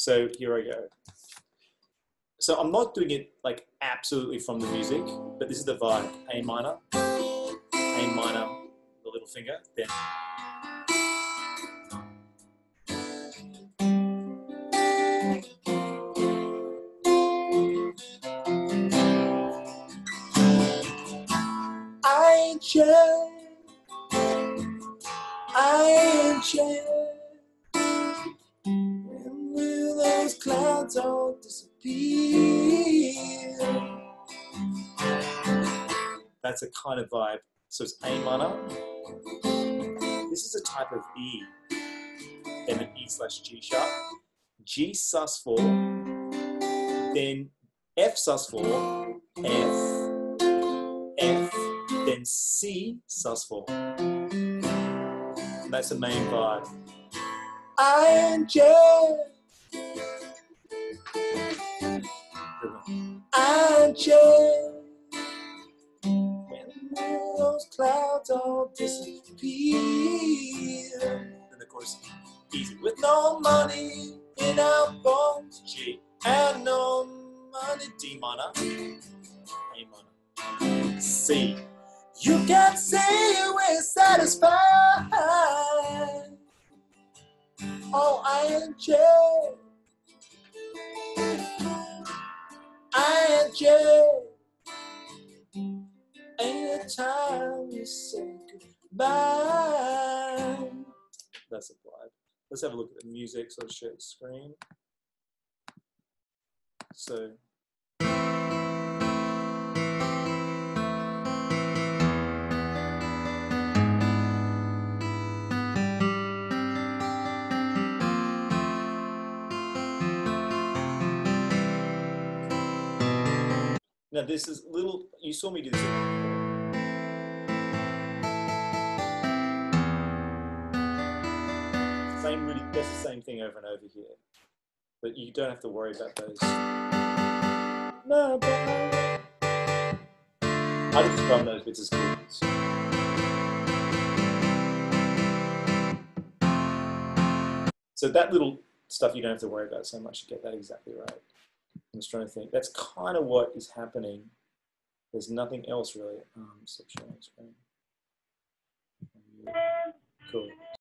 So here I go. So I'm not doing it like absolutely from the music, but this is the vibe. A minor, the little finger, then. Angie, when will those clouds all disappear? That's a kind of vibe. So it's A minor. This is a type of E, then an E/G sharp, G sus4, then F sus4, F, then C sus4. And that's the main vibe. Angie, when will those clouds all disappear? And of course, easy. With no money in our bones, G, and no money, D minor, A minor, C. You can't say we're satisfied. Oh, Angie, ain't it time you say goodbye? That's a vibe. Let's have a look at the music. So I'll share the screen. So. Now this is little, you saw me do this. Same, really, that's the same thing over and over here. But you don't have to worry about those. No, I just run those bits as chords. So that little stuff you don't have to worry about so much to get that exactly right. I'm just trying to think. That's kind of what is happening. There's nothing else really. Stop sharing screen. Cool.